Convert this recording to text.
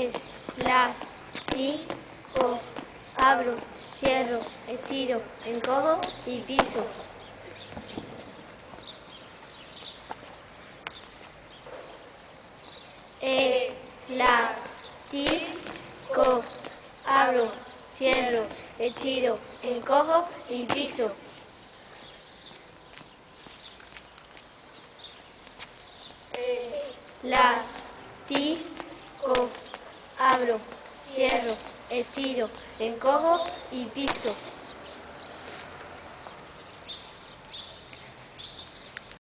elastico, abro, cierro, estiro, encojo y piso. Elastico, abro, cierro, estiro, encojo y piso. Elastico, abro, cierro, estiro, encojo y piso.